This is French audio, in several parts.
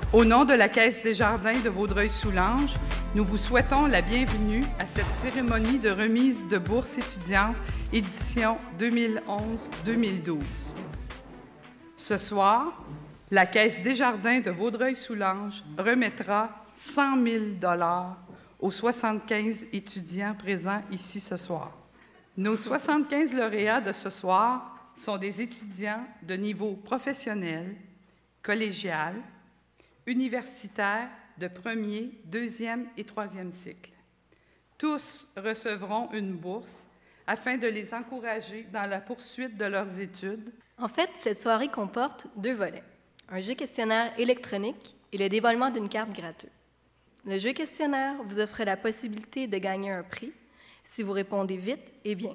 Au nom de la Caisse Desjardins de Vaudreuil-Soulanges, nous vous souhaitons la bienvenue à cette cérémonie de remise de bourse étudiante édition 2011-2012. Ce soir, la Caisse Desjardins de Vaudreuil-Soulanges remettra 100 000 $ aux 75 étudiants présents ici ce soir. Nos 75 lauréats de ce soir sont des étudiants de niveau professionnel, collégial, universitaire de premier, deuxième et troisième cycle. Tous recevront une bourse afin de les encourager dans la poursuite de leurs études. En fait, cette soirée comporte 2 volets, un jeu questionnaire électronique et le dévoilement d'une carte gratuite. Le jeu questionnaire vous offre la possibilité de gagner un prix si vous répondez vite et bien.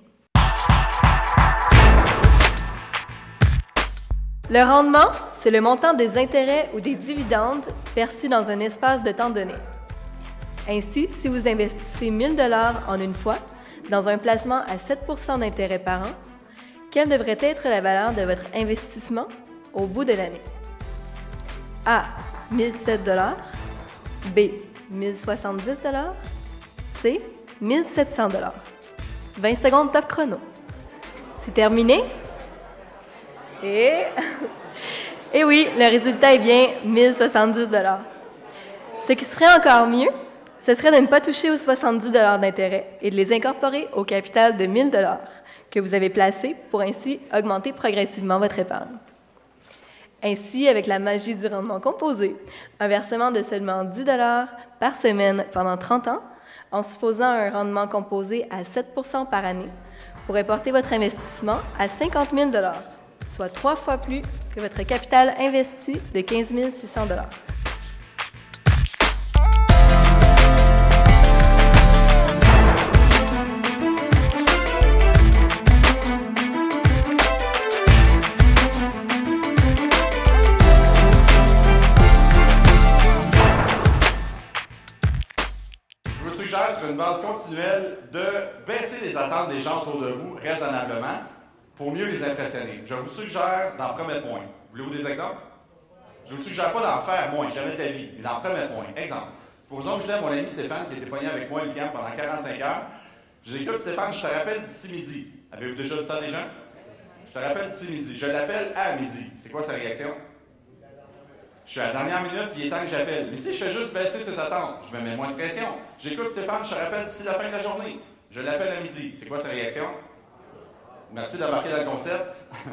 Le rendement, c'est le montant des intérêts ou des dividendes perçus dans un espace de temps donné. Ainsi, si vous investissez 1 000 $ en une fois dans un placement à 7 % d'intérêt par an, quelle devrait être la valeur de votre investissement au bout de l'année? A. 1 007 $, B. 1 070 $, C. 1 700 $. 20 secondes top chrono. C'est terminé? Et oui, le résultat est bien 1 070 $. Ce qui serait encore mieux, ce serait de ne pas toucher aux 70 $ d'intérêt et de les incorporer au capital de 1 000 $ que vous avez placé pour ainsi augmenter progressivement votre épargne. Ainsi, avec la magie du rendement composé, un versement de seulement 10 $ par semaine pendant 30 ans, en supposant un rendement composé à 7 % par année, pourrait porter votre investissement à 50 000 $, soit 3 fois plus que votre capital investi de 15 600 $. Je vous suggère sur une base continuelle de baisser les attentes des gens autour de vous raisonnablement pour mieux les impressionner. Je vous suggère d'en promettre moins. Voulez-vous des exemples? Je ne vous suggère pas d'en faire moins, jamais ta vie, mais d'en promettre moins. Exemple. Supposons que je lève mon ami Stéphane qui était pogné avec moi à l'UQAM pendant 45 heures. Je dis, écoute Stéphane, je te rappelle d'ici midi. Avez-vous déjà dit ça à des gens? Je te rappelle d'ici midi. Je l'appelle à midi. C'est quoi sa réaction? Je suis à la dernière minute, puis il est temps que j'appelle. Mais si je fais juste baisser ses attentes, je me mets moins de pression. J'écoute Stéphane, je te rappelle d'ici la fin de la journée. Je l'appelle à midi. C'est quoi sa réaction? Merci d'embarquer dans le concept.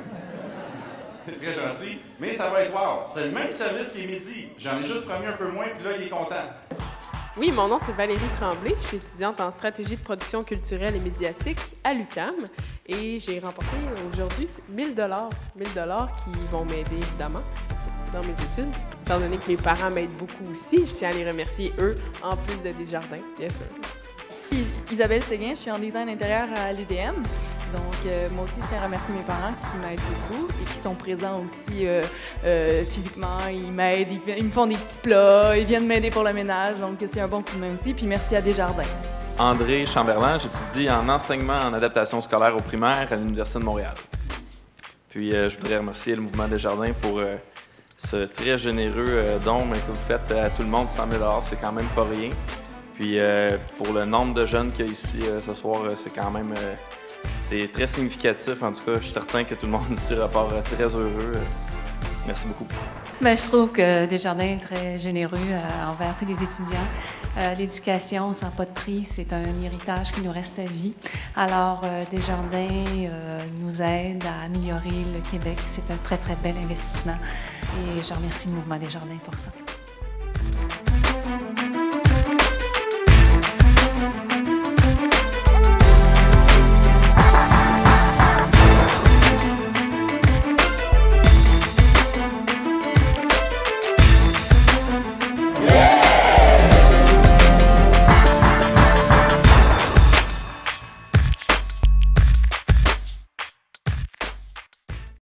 C'est très gentil. Mais ça va être wow. C'est le même service qui est midi. J'en ai juste promis un peu moins, puis là, il est content. Oui, mon nom, c'est Valérie Tremblay. Je suis étudiante en stratégie de production culturelle et médiatique à l'UQAM. Et j'ai remporté aujourd'hui 1 000 $. 1 000 $ qui vont m'aider, évidemment, dans mes études. Étant donné que mes parents m'aident beaucoup aussi, je tiens à les remercier, eux, en plus de Desjardins, bien sûr. Isabelle Séguin, je suis en design intérieur à l'UDM. Donc, moi aussi, je tiens à remercier mes parents qui m'aident beaucoup et qui sont présents aussi physiquement. Ils m'aident, ils me font des petits plats, ils viennent m'aider pour le ménage. Donc, c'est un bon coup de main aussi. Puis, merci à Desjardins. André Chamberlain, j'étudie en enseignement en adaptation scolaire au primaire à l'Université de Montréal. Puis, je voudrais remercier le mouvement Desjardins pour ce très généreux don que vous faites à tout le monde. 100 000 $, c'est quand même pas rien. Puis pour le nombre de jeunes qu'il y a ici ce soir, c'est quand même c'est très significatif. En tout cas, je suis certain que tout le monde ici repart très heureux. Merci beaucoup. Bien, je trouve que Desjardins est très généreux envers tous les étudiants. L'éducation, ça n'a pas de prix, c'est un héritage qui nous reste à vie. Alors, Desjardins nous aide à améliorer le Québec. C'est un très, très bel investissement. Et je remercie le mouvement Desjardins pour ça.